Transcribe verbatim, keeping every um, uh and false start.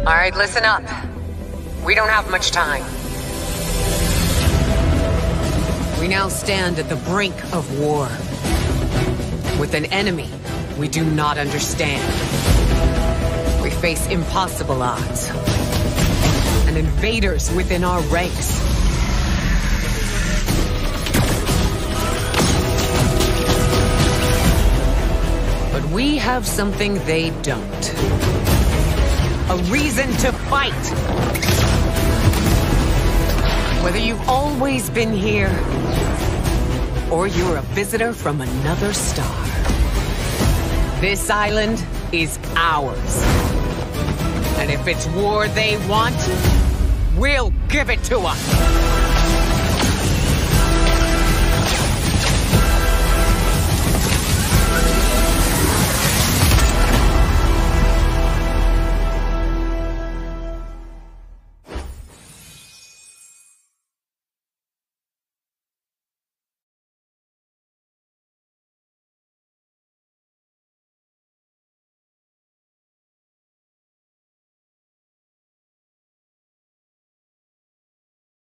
All right, listen up. We don't have much time. We now stand at the brink of war. With an enemy we do not understand. We face impossible odds. And invaders within our ranks. But we have something they don't. A reason to fight! Whether you've always been here, or you're a visitor from another star, this island is ours. And if it's war they want, we'll give it to them!